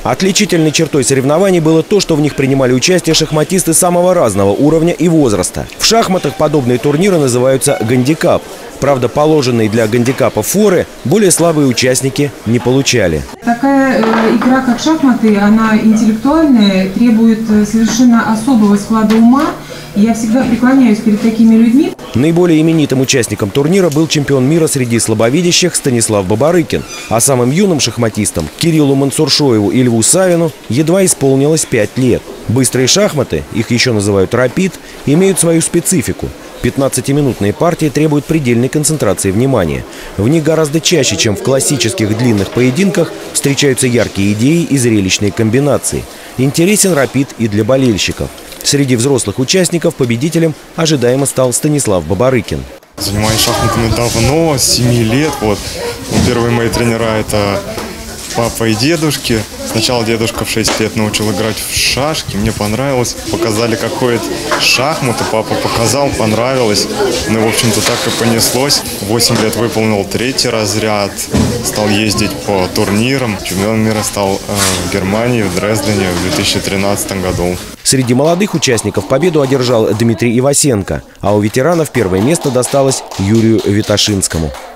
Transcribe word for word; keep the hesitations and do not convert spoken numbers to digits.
Отличительной чертой соревнований было то, что в них принимали участие шахматисты самого разного уровня и возраста. В шахматах подобные турниры называются гандикап. Правда, положенные для гандикапа форы более слабые участники не получали. Такая э, игра, как шахматы, она интеллектуальная, требует совершенно особого склада ума. Я всегда преклоняюсь перед такими людьми. Наиболее именитым участником турнира был чемпион мира среди слабовидящих Станислав Бабарыкин. А самым юным шахматистам Кириллу Мансуршоеву и Льву Савину едва исполнилось пять лет. Быстрые шахматы, их еще называют рапид, имеют свою специфику. пятнадцатиминутные партии требуют предельной концентрации внимания. В них гораздо чаще, чем в классических длинных поединках, встречаются яркие идеи и зрелищные комбинации. Интересен рапид и для болельщиков. Среди взрослых участников победителем ожидаемо стал Станислав Бабарыкин. Занимаюсь шахматами давно, с семи лет. Вот. Первые мои тренера – это папа и дедушки. Сначала дедушка в шесть лет научил играть в шашки. Мне понравилось. Показали, как ходят шахматы. Папа показал, понравилось. Ну, в общем-то, так и понеслось. В восемь лет выполнил третий разряд. Стал ездить по турнирам. Чемпионом мира стал э, в Германии, в Дрездене в две тысячи тринадцатом году. Среди молодых участников победу одержал Дмитрий Ивасенко, а у ветеранов первое место досталось Юрию Виташинскому.